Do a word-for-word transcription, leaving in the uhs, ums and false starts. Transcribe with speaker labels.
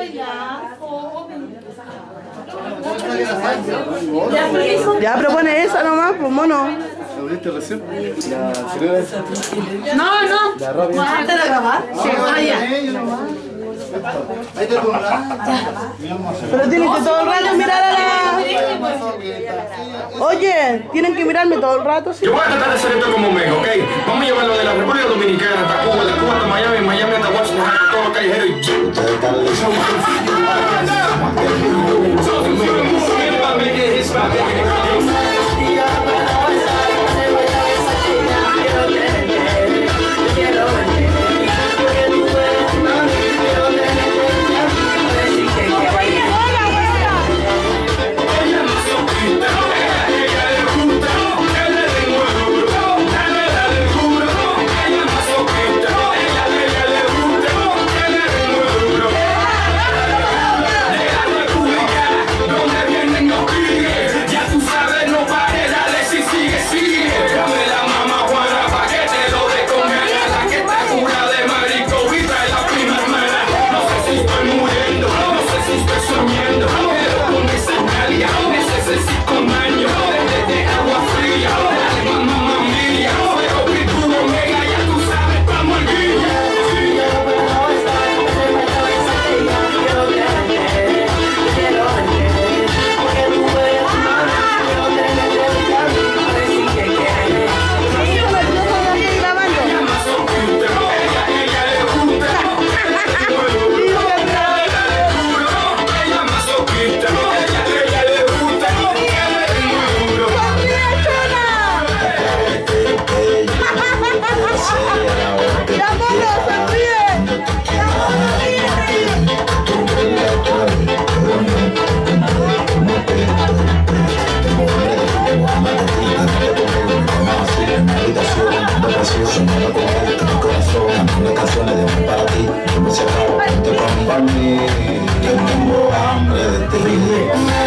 Speaker 1: Ya, pero pone esa nomás, pues mono.
Speaker 2: ¿Lo viste recién? La chilena esa.
Speaker 3: No, no.
Speaker 2: La rabia.
Speaker 3: ¿Antes de grabar? Sí, vaya.
Speaker 2: Ahí te pongo la.
Speaker 1: Pero tienen que todo el rato mirar a la... Oye, tienen que mirarme todo el rato, ¿sí?
Speaker 4: Yo voy a tratar de hacer esto como Meg, ¿ok? Vamos a llevarlo de la República Dominicana hasta Cuba, de Cuba hasta Miami, Miami hasta Washington, hasta todos los callejeros y...
Speaker 5: Tengo hambre de ti.